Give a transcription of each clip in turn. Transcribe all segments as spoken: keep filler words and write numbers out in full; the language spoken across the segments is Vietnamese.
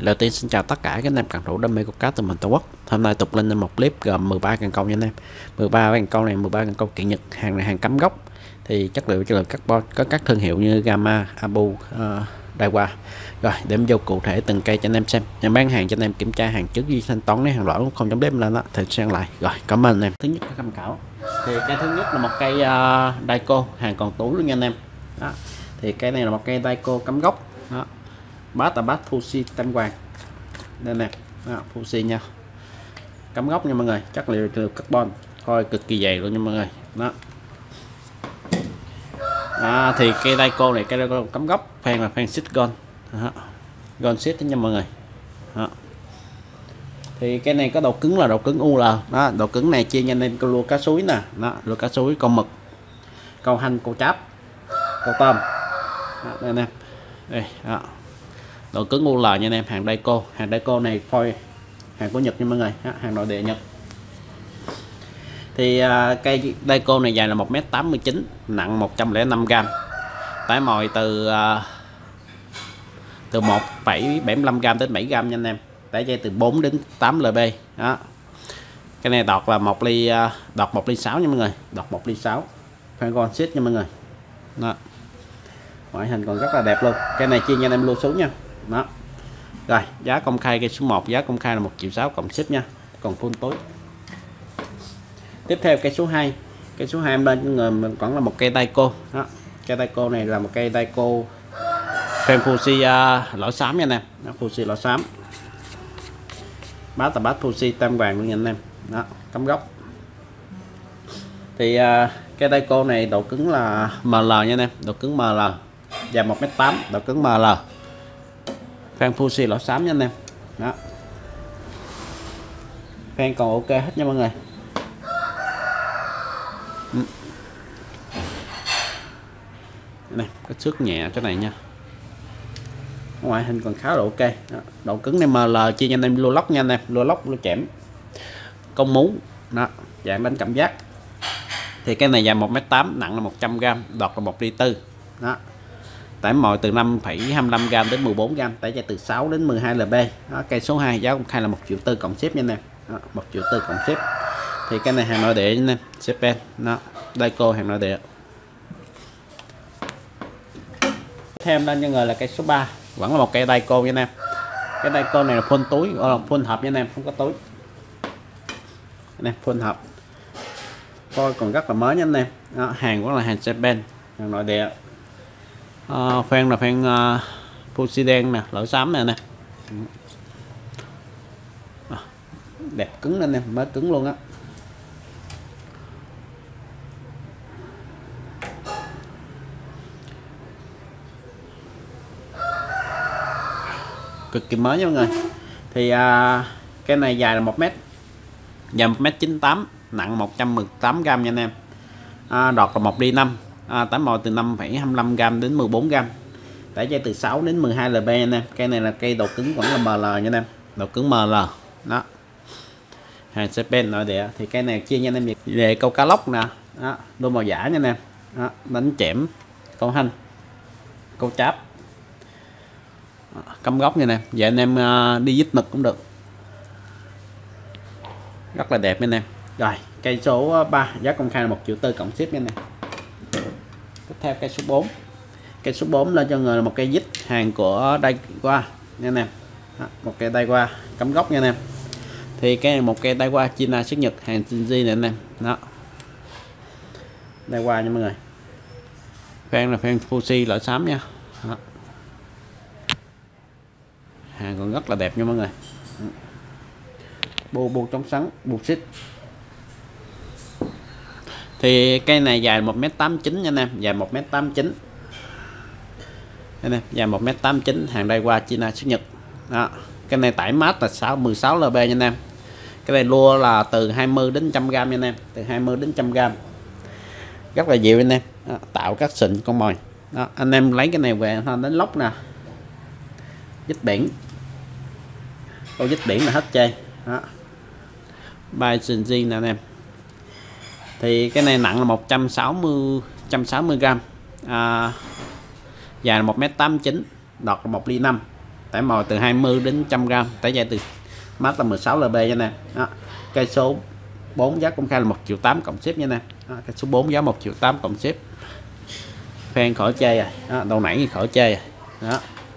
đầu tiên xin chào tất cả các anh em cần thủ đam mê của cá từ mình Tổ Quốc. Hôm nay tục lên một clip gồm mười ba cần câu nha anh em. mười ba cần câu này mười ba cần câu kiện Nhật, hàng này hàng cắm gốc. Thì chất liệu chất liệu carbon, có các thương hiệu như Gamma, Abu, uh, Daiwa. Rồi điểm vô cụ thể từng cây cho anh em xem. Em bán hàng cho anh em kiểm tra hàng trước khi thanh toán, nếu hàng lỗi không chấm đếm lên đó thì sang lại. Rồi cảm ơn anh em. Thứ nhất là tham khảo. Thì cây thứ nhất là một cây uh, Daiko, hàng còn túi luôn nha anh em. Đó. Thì cây này là một cây Daiko cắm gốc. Đó. Bát là bát Fuji tam hoàng đây nè, Fuji nha, cắm gốc nha mọi người, chất liệu từ carbon, coi cực kỳ dày luôn nha mọi người. Đó à, thì cây Daiko này cây Daiko cắm gốc, phan là phan xích gold, gold xích nha mọi người. Đó. Thì cái này có độ cứng là độ cứng u lờ, đó độ cứng này chia nhanh lên câu lua cá suối nè, đó lua cá suối, con mực, câu hanh, câu cháp, câu tôm. Đó, đây nè, đây đó. Độ cứng u lờ nha anh em, hàng Daiko, hàng Daiko này phôi hàng của Nhật nha mọi người, hàng nội địa Nhật. Thì uh, cây Daiko này dài là một mét tám mươi chín, nặng một trăm lẻ năm gam, tải mồi từ uh, từ một phẩy bảy mươi lăm gam đến bảy gam nha anh em, tải dây từ bốn đến tám lb. Đó, cái này đọt là một ly uh, đọt một ly sáu nha mọi người, đọt một ly sáu, phan gold xít nha mọi người. Đó, ngoại hình còn rất là đẹp luôn. Cái này chia nha anh em lưu xuống nha. Đó. Rồi giá công khai cây số một, giá công khai là một triệu sáu cộng ship nha, còn full túi. Tiếp theo cây số hai, cây số hai bên người mình còn là một cây Daiko. Đó, cây Daiko này là một cây Daiko fan Fuji uh, lỗ xám nha anh em. Đó, Fuji lỗ xám, bát là bát Fuji tam hoàng luôn nha anh em. Đó, cắm gốc. Thì uh, cây Daiko này độ cứng là em lờ nha anh em, độ cứng em lờ, dài một mét tám, độ cứng em lờ, phan Fuji lỗ xám nha anh em. Đó, phan còn ok hết nha mọi người. Này cái xước nhẹ cái này nha, ngoại hình còn khá là ok. Đó, độ cứng này em lờ chia cho anh em lua lóc nha anh em, lua lóc lua chẻm, công mú. Đó, dạng đánh cảm giác. Thì cái này dài một mét tám, nặng là một trăm gam, đọt là một ly tư. Đó, tải mồi từ năm phẩy hai mươi lăm gam đến mười bốn gam, tải dây từ sáu đến mười hai lb. Đó, cây số hai giá công khai là một triệu tư cộng ship nha anh em. Đó, một triệu tư cộng ship. Thì cái này hàng nội địa nha anh em, Japan. Đó, Daiko hàng nội địa. Theo em lên cho người là cây số ba, vẫn là một cây Daiko nha anh em. Cái Daiko này là full túi, là full hộp nha anh em, không có túi. Anh em full hộp. Coi còn rất là mới nha anh em. Đó, hàng vẫn là hàng Japan, hàng nội địa. Uh, phan là phan uh, Fuji đen nè, lỗ xám nè nè. À, đẹp cứng anh em, mới cứng luôn á. Cực kỳ mới nha mọi người. Thì uh, cái này dài là một mét, dài một mét chín mươi tám, nặng một trăm mười tám gam nha anh em. À, đọt là một ly năm, à, tải mồi từ năm phẩy hai mươi lăm gam đến mười bốn gam, tải dây từ sáu đến mười hai lb anh em. Cây này là cây độ cứng vẫn là em lờ nha anh em, độ cứng em lờ. Đó, hàng Japan nội địa. Thì cây này chia nha anh em về câu cá lóc nè, đó, đôi màu giả nha anh em. Đó, đánh chẻm, câu hanh, câu cháp, cắm gốc nha anh em. Vậy anh em uh, đi dít mực cũng được, rất là đẹp nha anh em. Rồi cây số ba, giá công khai là một triệu tư cộng ship nha anh em. Tiếp theo cây số bốn, cây số bốn lên cho người là một cây dít, hàng của Daiwa nha anh em. Đó, một cây Daiwa cắm gốc nha anh em. Thì cái này một cây Daiwa China xuất Nhật, hàng Shinji này anh em. Đó, Daiwa nha mọi người, phan là phan Fuji lỗ xám nha. Đó, hàng còn rất là đẹp nha mọi người. Bô bô chống sắn, bô xích. Thì cây này dài một mét tám mươi chín nha anh em, dài một mét tám mươi chín. Đây nè, dài một mét tám mươi chín, hàng Daiwa China xuất Nhật. Đó, cái này tải mát là sáu mười sáu lb nha anh em. Cái này lua là từ hai mươi đến một trăm gam nha anh em, từ hai mươi đến một trăm gam. Rất là dịu anh em. Đó, tạo các sừng con mồi. Đó, anh em lấy cái này về đánh lóc nè, dít biển. Câu dít biển là hết chơi. Đó, bài Shinji nè anh em. Thì cái này nặng là một trăm sáu mươi gam, à, dài là một mét tám mươi chín, đọt là một ly năm, tải mồi từ hai mươi đến một trăm gram, tải dây từ mát là mười sáu lb nha nè. Đó, cây số bốn giá công khai là một triệu tám cộng ship nha nè. Đó, cây số bốn giá một triệu tám cộng ship. Phen khỏi chê rồi, đó, đầu nãy khỏi chê rồi. Đó.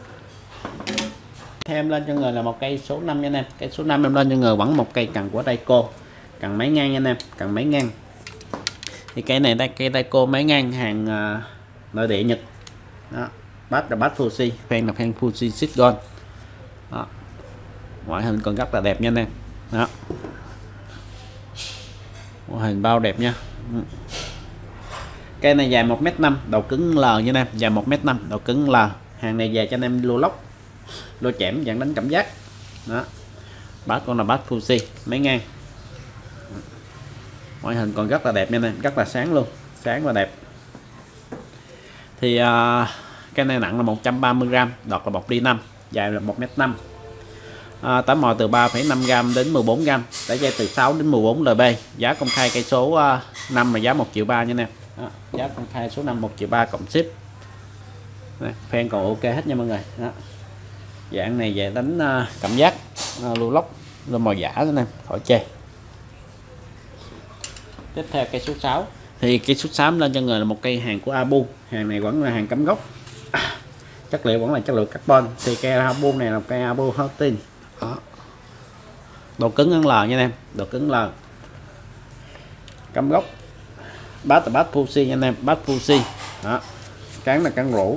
Thêm lên cho người là một cây số năm nha anh em. Cây số năm em lên cho người vẫn một cây cần của Daico, cần máy ngang nha anh em, cần máy ngang. Thì cây này đây cây Daico máy ngang hàng uh, nội địa Nhật. Đó, bát là bát Fuji, phen là phen Fuji Sit Gold. Đó, ngoại hình còn rất là đẹp nha anh em. Đó, ngoại hình bao đẹp nha. Cây này dài một mét năm, đầu cứng L nha anh em, dài một mét năm, đầu cứng L. Hàng này về cho anh em lô lóc, lô chẻm dạng đánh cảm giác. Đó, bát con là bát Fuji máy ngang, ngoại hình còn rất là đẹp nha anh em, rất là sáng luôn, sáng và đẹp. Thì uh, cái này nặng là một trăm ba mươi gram, đọt là một ly năm, dài là một mét năm. À, tấm mồi từ ba phẩy năm gram đến mười bốn gram, tải dây từ sáu đến mười bốn lb. Giá công khai cây số uh, năm là giá một triệu ba nha anh em. Đó, giá công khai số năm một triệu ba cộng ship. Phen còn ok hết nha mọi người. Đó, dạng này về đánh uh, cảm giác uh, lưu lóc lên mồi giả đó anh em, khỏi chê. Tiếp theo cây số sáu, thì cây số sáu lên cho người là một cây hàng của Abu. Hàng này vẫn là hàng cắm gốc, chất liệu vẫn là chất liệu carbon. Thì cây Abu này là cây Abu Houghton. Độ cứng L nha anh em, độ cứng L, cắm gốc. Bát là bát Fuji nha anh em, bát Fuji. Đó, cán là cán rũ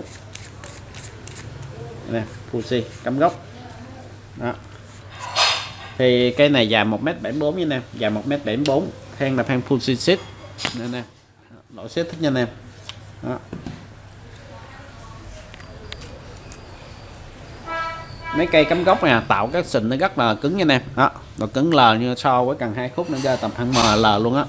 nè, Fuji cắm gốc. Đó, thì cây này dài một mét bảy mươi bốn nha anh em, dài một mét bảy mươi bốn. Phen là phen Fuji Sit nè nè, lỗi set thích nha anh em. Đó, mấy cây cắm gốc này tạo các sình nó rất là cứng nha anh em. Đó, độ cứng L như so với cần hai khúc nó ra tầm khoảng M L luôn á.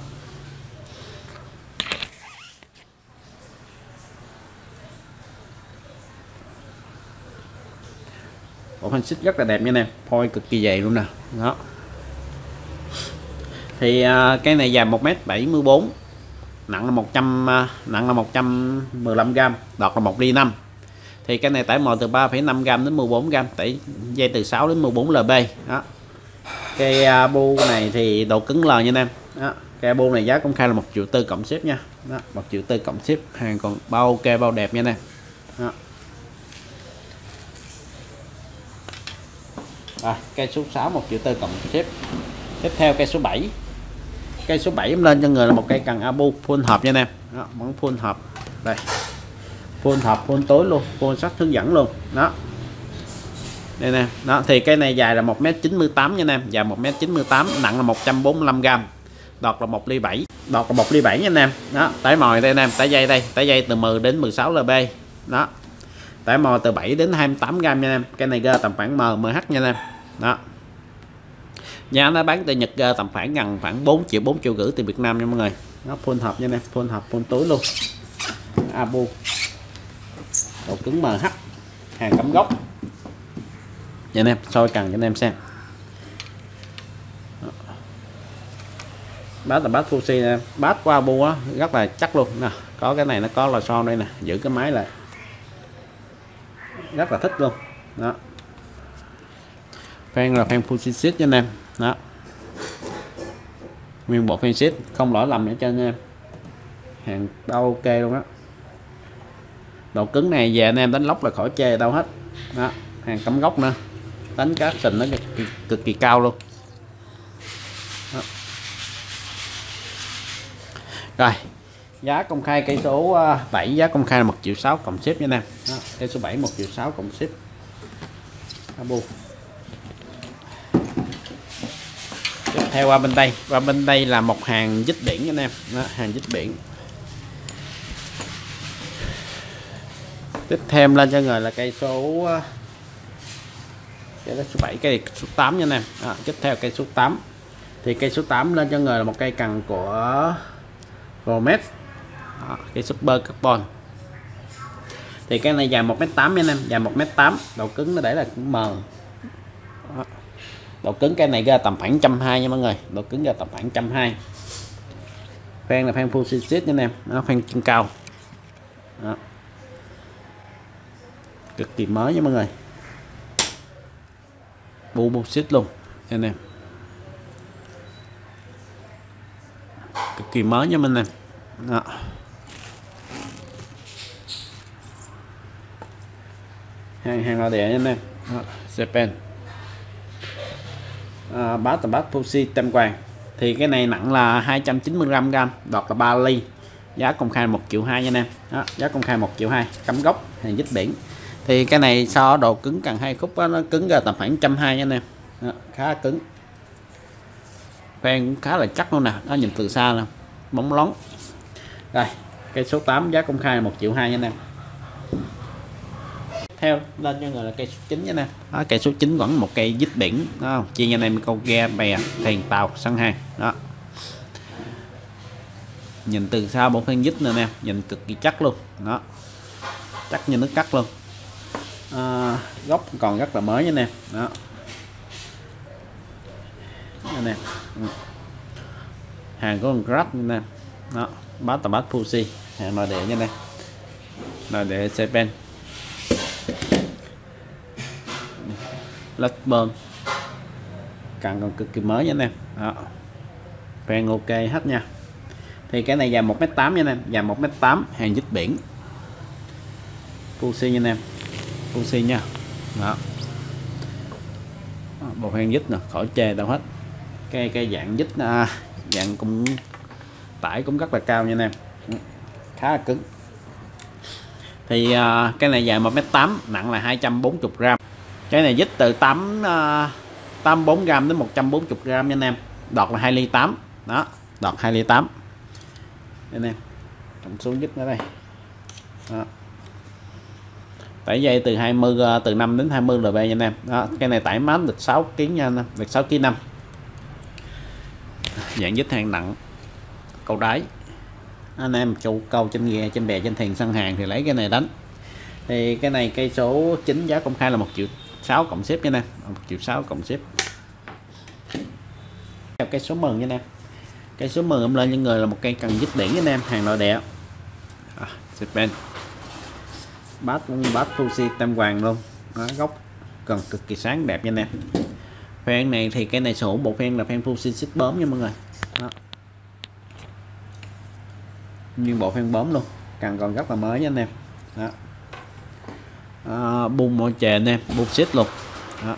Bộ phanh xích rất là đẹp nha anh em, phôi cực kỳ dày luôn nè. Đó, thì uh, cái này dài một mét bảy mươi bốn, nặng là một trăm uh, nặng là một trăm mười lăm gram, đọt là một ly năm. Thì cái này tải mồi từ ba phẩy năm gram đến mười bốn gram, tải dây từ sáu đến mười bốn lb. Đó, cây Abu này thì độ cứng L nha anh em. Đó, cây Abu này giá công khai là một triệu tư cộng ship nha. Đó, một triệu tư cộng ship, hàng còn bao ok bao đẹp nha anh em. Đó. Rồi, cây số sáu một triệu tư cộng ship. Tiếp theo cây số bảy. Cây số bảy em lên cho người là một cây cần Abu full hộp nha anh em. Đó, vẫn full hộp. Đây, full hộp, full tối luôn, full sách hướng dẫn luôn. Đó, đây nè. Đó, thì cây này dài là một mét chín mươi tám nha anh em, dài một mét chín mươi tám, nặng là một trăm bốn mươi lăm gram, đọt là một ly bảy, đọt là một ly bảy nha anh em. Đó, tải mồi đây anh em, tải dây đây, tải dây từ mười đến mười sáu lb. Đó, tải mồi từ bảy đến hai mươi tám gram nha anh em. Cây này ra tầm khoảng M, MH nha anh em. Đó, giá nó bán từ Nhật ra tầm khoảng gần khoảng bốn triệu, bốn triệu rưỡi từ Việt Nam nha mọi người. Nó full hộp nha anh em, full hộp, full túi luôn. Abu, độ cứng em hát, hàng cắm gốc. Vậy anh em soi cần cho anh em xem. Đó, bát là bát Fuji nè, bát của Abu á rất là chắc luôn nè. Có cái này nó có lò xo đây nè, giữ cái máy lại rất là thích luôn. Đó, phen là phen Fuji Sit nha anh em. Đó, nguyên bộ phen Sit không lỗi lầm nữa cho anh em, hàng bao ok luôn á. Độ cứng này về anh em đánh lóc là khỏi chê đâu hết. Đó, hàng cắm gốc nữa, đánh cá sình nó cực kỳ, cực kỳ cao luôn. Đó. Rồi, giá công khai cây số bảy, giá công khai là một triệu sáu cộng ship nha anh em. Đó, cây số bảy một triệu sáu cộng ship. Abu. Tiếp theo qua bên đây, qua bên đây là một hàng dít biển nha anh em. Đó, hàng dít biển. Tiếp theo lên cho người là cây số cây số bảy, cây số tám nha anh em. Đó, tiếp theo cây số tám. Thì cây số tám lên cho người là một cây cần của Romet. Cây Super Carbon. Thì cái này dài một mét tám nha anh em, dài một mét tám, độ cứng nó để là M. Đó, độ cứng cây này ra tầm khoảng một trăm hai mươi nha mọi người, độ cứng ra tầm khoảng một trăm hai mươi. Phen là phen Fuji Sit nha anh em. Đó, phen chân cao. Đó, cực kỳ mới nha mọi người. bu bô xít luôn anh em, cực kỳ mới nha mình nè. Đó. hàng hàng nội địa nha anh em. Japan à, bát là bát Fuji tem vàng, thì cái này nặng là hai trăm chín mươi lăm gam, đọt là ba ly, giá công khai một triệu hai nha anh em. Đó, giá công khai một triệu hai, cắm gốc, hàng dít biển. Thì cái này so độ cứng càng hai khúc đó, nó cứng ra tầm khoảng một trăm hai mươi nha anh em. Đó, khá cứng, phen cũng khá là chắc luôn nè, nó nhìn từ xa nè, bóng lóng. Rồi cây số tám giá công khai là một triệu hai nha anh em. Theo lên cho người là cây số chín nha nè. Đó, cây số chín vẫn một cây dít biển, đó, chia anh em câu ghe bè thuyền tàu săn hàng. Đó, nhìn từ xa bộ phen dít nữa nè, nhìn cực kỳ chắc luôn. Đó, chắc như nước cắt luôn. À, gốc còn rất là mới nha nè. Đó, nè, hàng có con Grab nè. Đó, bát tà bát Fuji, hàng nội địa nha nè, nội địa Japan. Lật bơn càng còn cực kỳ mới nha anh em. Đó, phen ok hết nha. Thì cái này dài một mét tám nha anh em, dài một mét tám, hàng dít biển Fuji nha anh em, Fuji nha. Đó, bộ phen dít nè, khỏi chê đâu hết. Cái cái dạng dít à, dạng cũng tải cũng rất là cao nha anh em, khá là cứng. Thì à, cái này dài một mét tám, nặng là hai trăm bốn mươi gram. Cái này dít từ tám tám mươi bốn gram đến một trăm bốn mươi gram nha anh em. Đọt là hai ly tám. Đó, đọt hai ly tám anh em. Trọng xuống dít nữa đây. Đó, tải dây từ hai mươi, từ năm đến hai mươi lb nha anh em. Đó, cái này tải mát được sáu ký nha anh em, được sáu ký năm. Dạng dít hàng nặng, câu đáy. Anh em châu câu trên ghe, trên bè, trên thuyền săn hàng thì lấy cái này đánh. Thì cái này cây số chín giá công khai là một triệu sáu cộng ship nha anh em, một triệu sáu cộng ship. Cây số mười nha anh em. Cây số mười em lên những người là một cây cần dít biển anh em, hàng nội địa. À, Japan. Bát cũng bát Fuji tam hoàng luôn. Đó, gốc còn cực kỳ sáng đẹp nha anh em. Phen này thì cái này sở hữu bộ phen là phen Fuji xích bóm nha mọi người. Đó, nguyên bộ phen bóm luôn, càng còn rất là mới nha anh em. Đó, à, bung môi chè anh em, bung xít luôn. Đó,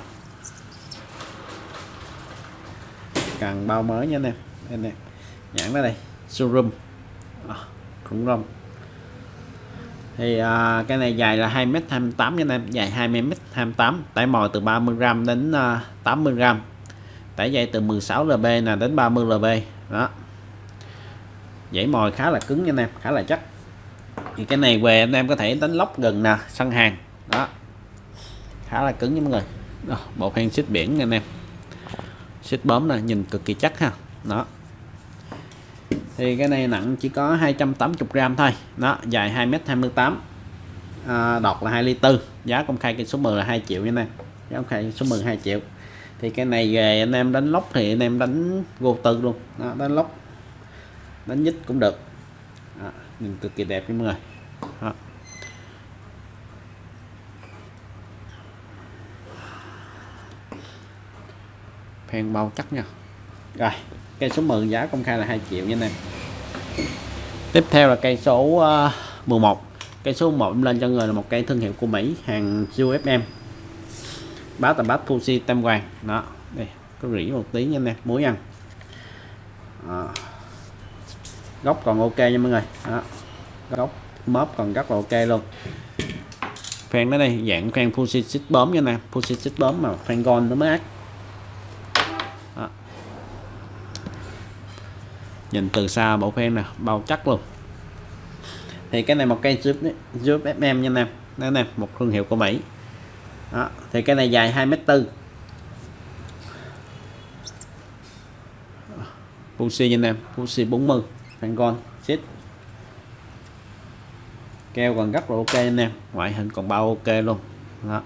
càng bao mới nha anh em. Anh em nhãn đó đây, showroom à, khủng long. Thì à, cái này dài là hai mét hai mươi tám nha anh em, dài hai mét hai mươi tám, tải mồi từ ba mươi gram đến à, tám mươi gram, tải dây từ mười sáu lb nè đến ba mươi lb. Đó, dãy mồi khá là cứng nha anh em, khá là chắc. Thì cái này về anh em có thể đánh lóc gần nè, săn hàng. Đó, khá là cứng nha mọi người. Đó, bộ phen xích biển nha anh em, xích bóm nè, nhìn cực kỳ chắc ha. Đó, thì cái này nặng chỉ có hai trăm tám mươi gram thôi. Đó, dài hai mét hai mươi tám, à, đọt là hai ly tư, giá công khai cây số mười là hai triệu nha anh em, giá công khai số mười hai triệu. Thì cái này về anh em đánh lóc thì anh em đánh vô tư luôn. Đó, đánh lóc, đánh nhích cũng được. Đó, nhìn cực kỳ đẹp nha mọi người. Đó, phen bao chắc nha. Rồi cây số mười giá công khai là hai triệu nha anh em. Tiếp theo là cây số uh, mười một. Cây số một lên cho người là một cây thương hiệu của Mỹ, hàng u ép em, bát tầm bát Fuji tam hoàng. Đó, đây có rỉ một tí nha anh em, muối ăn. Đó, gốc còn ok nha mọi người. Đó, gốc móp còn rất là ok luôn. Phen đó đây dạng phen Fuji xích bóm nha nè, Fuji xích bóm mà phen gold nó mới ác. Đó, nhìn từ xa bộ phen nè, bao chắc luôn. Thì cái này một cây u ép em nha anh em, đó nè, một thương hiệu của Mỹ. Đó, thì cái này dài hai mét tư, Fuji nha anh em, Fuji bốn mươi, phen gold xích, keo còn rất là ok anh em, ngoại hình còn bao ok luôn. Đó,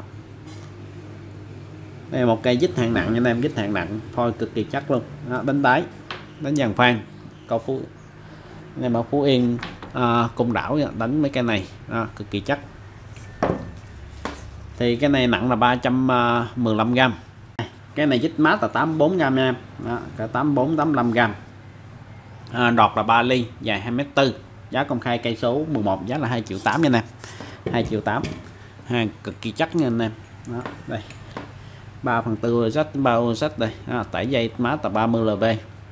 đây là một cây dít hạng nặng nha anh em, dít hạng nặng, phôi cực kỳ chắc luôn. Đó, đánh đáy, đánh dàn phan, câu phú anh em ở Phú Yên, à, Côn Đảo đánh mấy cây này. Đó, cực kỳ chắc. Thì cái này nặng là ba trăm mười lăm gram, Cái này dít mát là tám mươi bốn gram nha em. Đó, cả tám mươi bốn tám mươi lăm gram. À, đọt là ba ly, dài hai mét tư, giá công khai cây số mười một, giá là hai triệu tám nha anh em. hai triệu tám. Hàng cực kỳ chắc nha anh em. Đó, đây. ba phần tư sách ba sách đây. À, tải dây mát là ba mươi lv.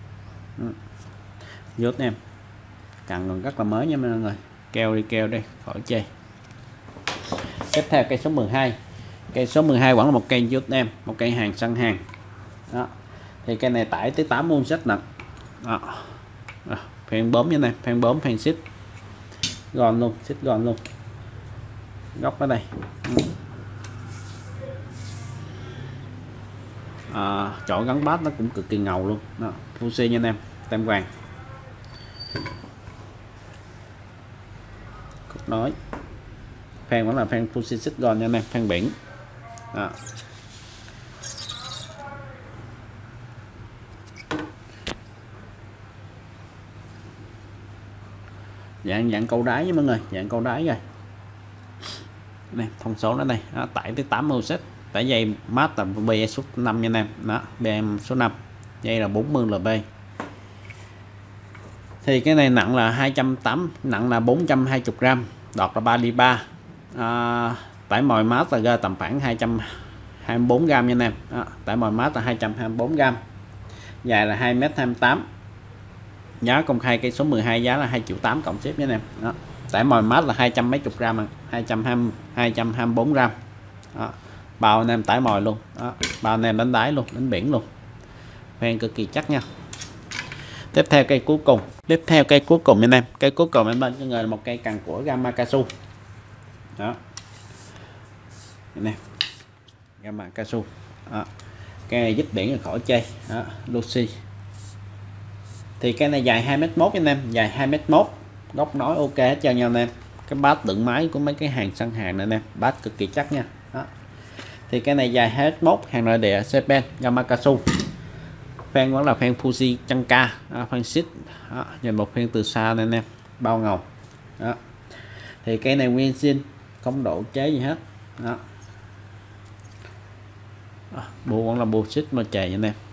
Dốt em. Càng còn rất là mới nha mọi người. Keo đi keo đây, khỏi chê. Tiếp theo cây số mười hai. Cây số mười hai vẫn là một cây dốt em, một cây hàng săn hàng. Đó. Thì cây này tải tới tám môn sách nè. Đó. À, phen bấm như này, phen bấm, phen xích gòn luôn, xích gòn luôn, góc ở đây. À, chỗ gắn bát nó cũng cực kỳ ngầu luôn. Đó, Fuji nha anh em, tem vàng. Cục nối, phen vẫn là phen Fuji xích gòn nha anh em, phen biển. Đó. dạng dạng câu đáy với mọi người, dạng câu đáy rồi này, thông số đó đây. Đó, tải tới tám mươi set, tải dây mát là bê số năm nha anh em. Đó, bê em số năm, dây là bốn mươi lb. Thì cái này nặng là hai trăm tám mươi, nặng là bốn trăm hai mươi gram, đọt là ba ly ba. À, tải mồi mát là ra tầm khoảng hai trăm hai mươi bốn gram nha anh em. Đó, tải mồi mát là hai trăm hai mươi bốn gram, dài là hai mét hai mươi tám. Giá công khai cây số mười hai, giá là hai triệu tám cộng ship nha anh em. Đó, tải mồi mát là hai trăm mấy chục gram, hai trăm hai mươi, hai trăm hai mươi bốn gram. Đó, bao anh em tải mồi luôn. Đó, bao anh em đánh đáy luôn, đánh biển luôn, phen cực kỳ chắc nha. Tiếp theo cây cuối cùng, tiếp theo cây cuối cùng anh em, cây cuối cùng em bên cho người là một cây cần của Gamakatsu. Đó, anh em, Gamakatsu. Đó, cây này dứt biển là khỏi chơi. Đó, Lucy. Thì cái này dài hai mét một anh em, dài hai mét một, góc nói ok hết trơn nha anh em. Cái bát đựng máy của mấy cái hàng săn hàng này anh em, bát cực kỳ chắc nha. Đó. Thì cái này dài hai mét một, hàng nội địa Japan, Gamakatsu. Phen vẫn là phen Fuji Chanka, phen xích. Nhìn một phen từ xa này anh em, bao ngầu. Đó. Thì cái này nguyên zin, không độ chế gì hết. Đó. Đó. Bộ vẫn là bộ xích mà chày nha anh em.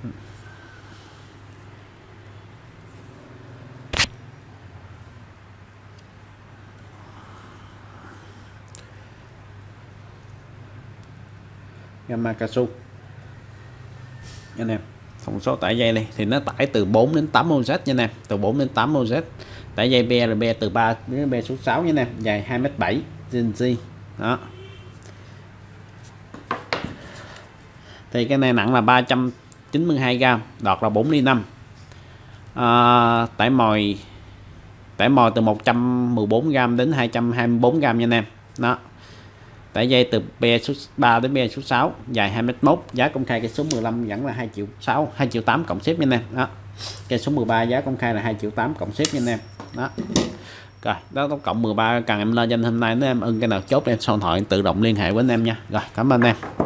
Gamakatsu anh em. Thông số tải dây này thì nó tải từ bốn đến tám mô set nha anh em, từ bốn đến tám mô set. Tải dây be là be từ ba đến be số sáu nha anh em, dài hai mét bảy, Zinzi. Đó. Thì cái này nặng là ba trăm chín mươi hai gram, đọt là bốn ly năm. À, tải mồi tải mồi từ một trăm mười bốn gram đến hai trăm hai mươi bốn gram nha anh em. Đó. Tải dây từ be số ba đến be số sáu, dài hai mét một, giá công khai cây số mười lăm vẫn là hai triệu sáu, hai triệu tám cộng ship nha anh em. Đó. Cây số mười ba giá công khai là hai triệu tám cộng ship nha anh em. Đó. Rồi, đó tổng cộng mười ba, cần em lên danh hôm nay nếu em ưng cái nào chốt em số điện thoại tự động liên hệ với anh em nha. Rồi, cảm ơn anh em.